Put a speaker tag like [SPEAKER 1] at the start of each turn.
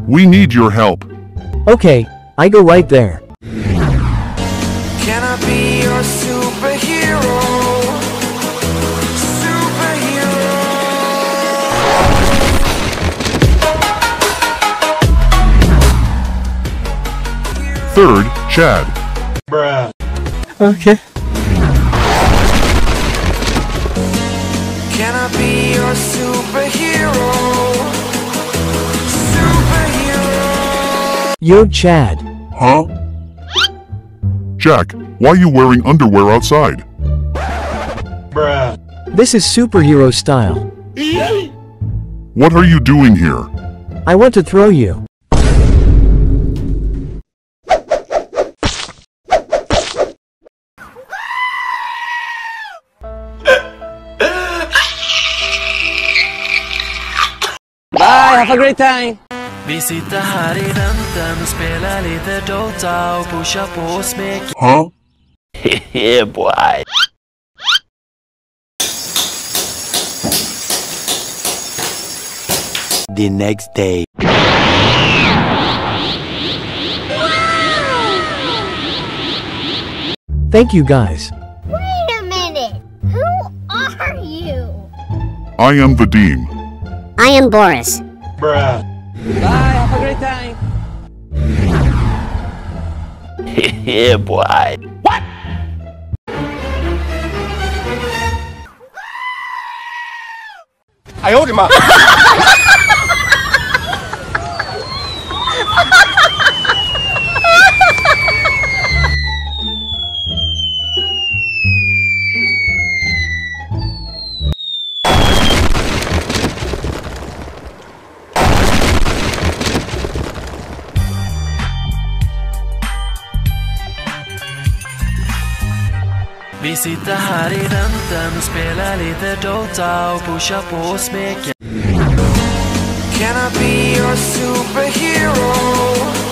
[SPEAKER 1] We need your help.
[SPEAKER 2] Okay, I go right there.
[SPEAKER 3] Can I be your superhero? Superhero.
[SPEAKER 1] Third, Chad.
[SPEAKER 3] Bruh.
[SPEAKER 2] Okay.
[SPEAKER 3] Can I be your superhero? Superhero.
[SPEAKER 2] Yo, Chad.
[SPEAKER 1] Huh? Jack, why are you wearing underwear outside?
[SPEAKER 3] Bruh.
[SPEAKER 2] This is superhero style.
[SPEAKER 1] What are you doing here?
[SPEAKER 2] I want to throw you.
[SPEAKER 4] Bye, have a great time!
[SPEAKER 3] Vi sitter här i väntan och spelar lite Dota och pushar på och smeker.
[SPEAKER 1] Huh?
[SPEAKER 4] Yeah, boy!
[SPEAKER 5] The next day.
[SPEAKER 2] Thank you guys.
[SPEAKER 6] Wait a minute! Who are you?
[SPEAKER 1] I am the Dean.
[SPEAKER 6] I am Boris.
[SPEAKER 3] Bruh.
[SPEAKER 4] Bye, have a great time! Yeah, boy! What?
[SPEAKER 5] I hold him up.
[SPEAKER 3] Vi sitter här i väntan och spelar lite Dota och pushar på och smeker. Can I be your superhero?